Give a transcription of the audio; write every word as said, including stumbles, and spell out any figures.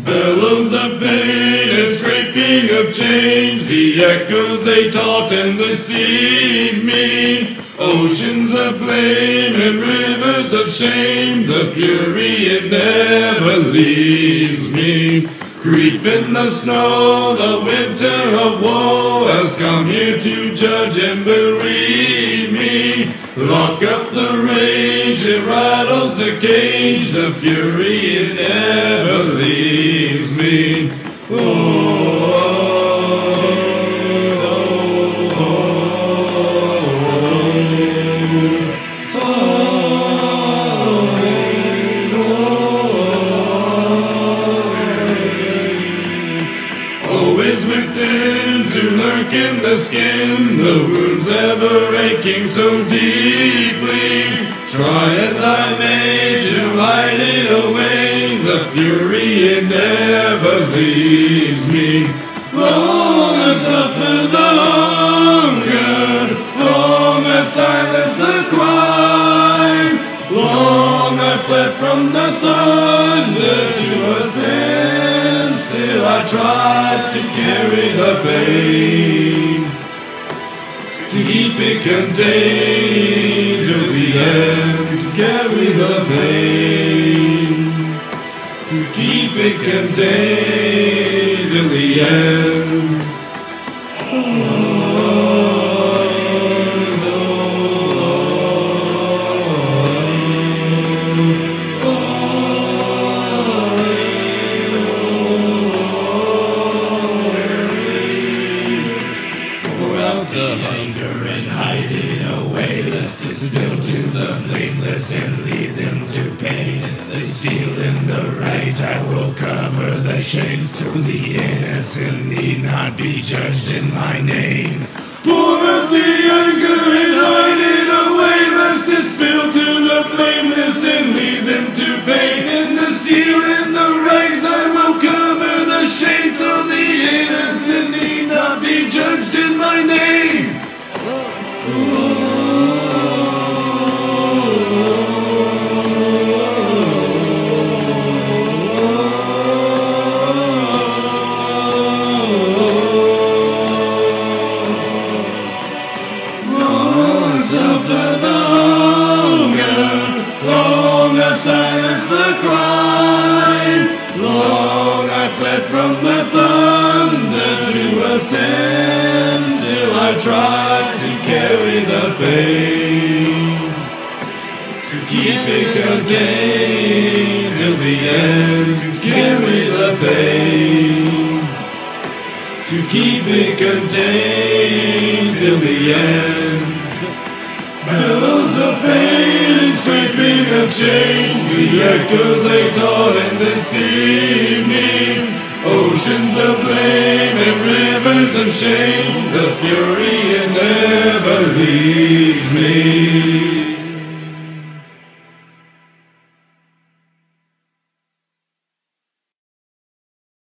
Bellows of pain and scraping of chains, the echoes they taught and deceived me. Oceans of blame and rivers of shame, the fury it never leaves me. Grief in the snow, the winter of woe has come here to judge and bereave me. Lock up the rage, it rattles the cage, the fury it never leaves me. Oh. Always within to lurk in the skin, the wounds ever aching so deeply. Try as I may to hide it away, the fury it never leaves me. Long I've suffered the hunger, long I've silenced the cry, long I've fled from the thunder to ascend. Still I tried to carry the pain, to keep it contained till the end, to carry the pain, to keep it contained till the end. Oh. The hunger and hide it away, lest it spill to the blameless and lead them to pain. The seal in the right, I will cover the shame, so the innocent need not be judged in my name. Pour out the anger and hide it away, lest it spill to the blameless and lead them to pain. In the steel in the rags, I will cover the shame, so the innocent need not be judged in my name. Long I've silenced the cry, long I fled from the thunder to ascend. Still I tried to carry the pain, to keep it contained till the end, to carry the pain, to keep it contained till the end. Bellows of pain and scraping of chains, the echoes they taught and deceived me. Oceans of blame and rivers of shame, the fury it never leaves me.